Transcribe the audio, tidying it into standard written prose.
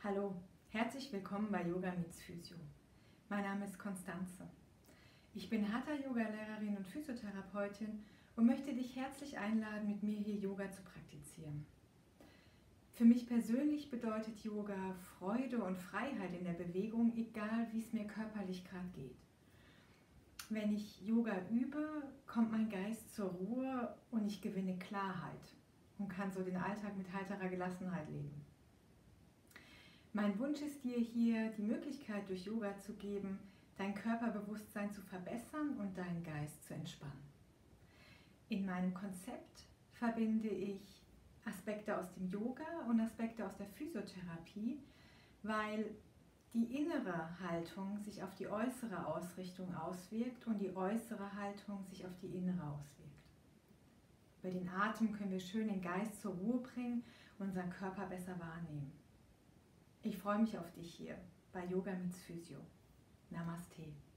Hallo, herzlich willkommen bei Yoga meets Physio. Mein Name ist Konstanze. Ich bin Hatha-Yoga-Lehrerin und Physiotherapeutin und möchte dich herzlich einladen, mit mir hier Yoga zu praktizieren. Für mich persönlich bedeutet Yoga Freude und Freiheit in der Bewegung, egal wie es mir körperlich gerade geht. Wenn ich Yoga übe, kommt mein Geist zur Ruhe und ich gewinne Klarheit und kann so den Alltag mit heiterer Gelassenheit leben. Mein Wunsch ist dir hier die Möglichkeit durch Yoga zu geben, dein Körperbewusstsein zu verbessern und deinen Geist zu entspannen. In meinem Konzept verbinde ich Aspekte aus dem Yoga und Aspekte aus der Physiotherapie, weil die innere Haltung sich auf die äußere Ausrichtung auswirkt und die äußere Haltung sich auf die innere auswirkt. Über den Atem können wir schön den Geist zur Ruhe bringen und unseren Körper besser wahrnehmen. Ich freue mich auf dich hier bei Yoga meets Physio. Namaste.